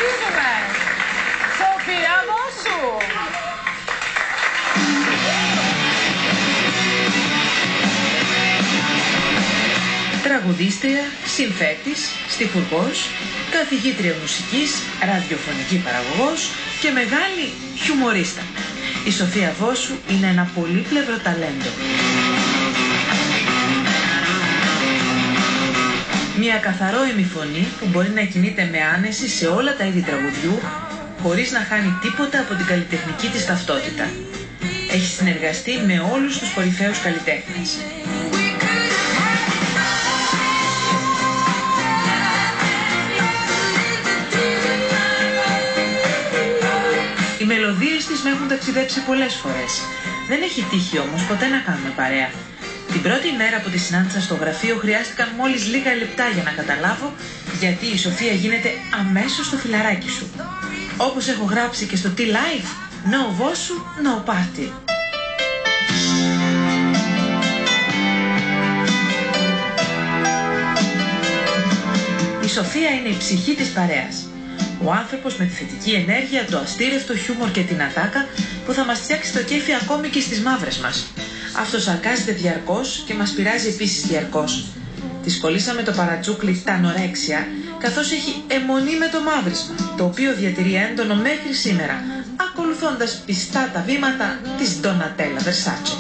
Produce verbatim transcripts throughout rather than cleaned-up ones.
συνεχίζουμε. Σοφία Βόσου. Τραγουδίστρια, συνθέτης, στιχουργός, καθηγήτρια μουσικής, ραδιοφωνική παραγωγός και μεγάλη χιουμορίστα. Η Σοφία Βόσου είναι ένα πολύπλευρο ταλέντο. Μια καθαρό ημιφωνή που μπορεί να κινείται με άνεση σε όλα τα είδη τραγουδιού, χωρίς να χάνει τίποτα από την καλλιτεχνική της ταυτότητα. Έχει συνεργαστεί με όλους τους κορυφαίους καλλιτέχνες. Οι μελωδίες της με έχουν ταξιδέψει πολλές φορές. Δεν έχει τύχει όμως ποτέ να κάνουμε παρέα. Την πρώτη μέρα που τη συνάντησα στο γραφείο χρειάστηκαν μόλις λίγα λεπτά για να καταλάβω γιατί η Σοφία γίνεται αμέσως το φιλαράκι σου. Όπως έχω γράψει και στο T-Live, no Βόσου, no party. Η Σοφία είναι η ψυχή της παρέας. Ο άνθρωπος με τη θετική ενέργεια, το αστήρευτο χιούμορ και την ατάκα που θα μας φτιάξει το κέφι ακόμη και στις μαύρες μας. Αυτός σαρκάζεται διαρκώς και μας πειράζει επίσης διαρκώς. Της κολλήσαμε το παρατσούκλι τα ανορέξια, καθώς έχει αιμονή με το μαύρισμα, το οποίο διατηρεί έντονο μέχρι σήμερα, ακολουθώντας πιστά τα βήματα της Ντονατέλα Βερσάτσι.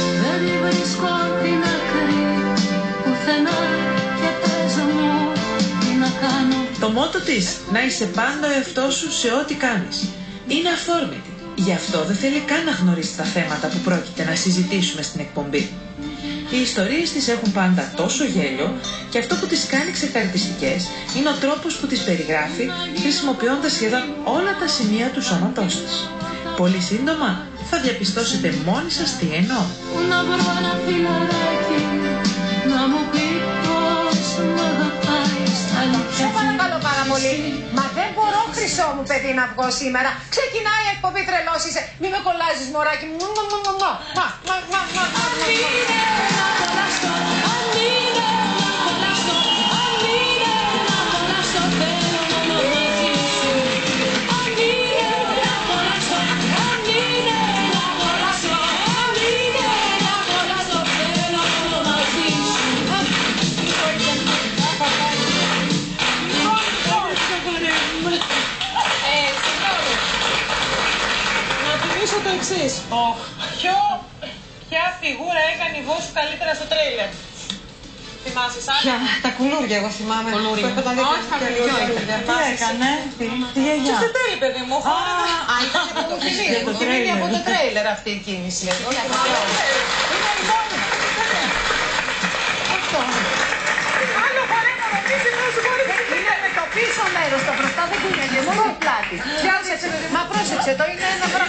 Το μότο της, να είσαι πάντα ο εαυτός σου σε ό,τι κάνεις. Είναι αυθόρμητη. Γι' αυτό δεν θέλει καν να γνωρίσει τα θέματα που πρόκειται να συζητήσουμε στην εκπομπή. Οι ιστορίες της έχουν πάντα τόσο γέλιο και αυτό που τις κάνει ξεχαριτιστικές είναι ο τρόπος που τις περιγράφει, χρησιμοποιώντας σχεδόν όλα τα σημεία του σώματός της. Πολύ σύντομα θα διαπιστώσετε μόνοι σας τι εννοώ. Σε παρακαλώ πάρα πολύ. Μα δεν μπορώ, χρυσό μου παιδί, να βγω σήμερα. Ξεκινάει η εκπομπή, τρελός είσαι. Μη με κολλάζεις, μωράκι μου. Το εξής. Oh. Ποιο, ποια φιγούρα έκανε η Βόσου καλύτερα στο τρέιλερ? Θυμάσαι σαν? Ποια, τα κουλούρια εγώ θυμάμαι. Κουλούρια. Όχι, τα κουλούρια. Τι έκανε? Τι γιαγιά? Στο τέλει, παιδί μου. Α, ήταν το τρέιλερ. Μου θυμίζει από το τρέιλερ αυτή η κίνηση. Όχι, είναι η μόνη. Αυτό. Άλλο χορεύω να πεις, να σου μπορεί. Είναι με το πίσω μέρος, το μπροστά δεν είναι, μόνο η πλάτη. Μα πρόσεξε, το είναι ένα πράγμα.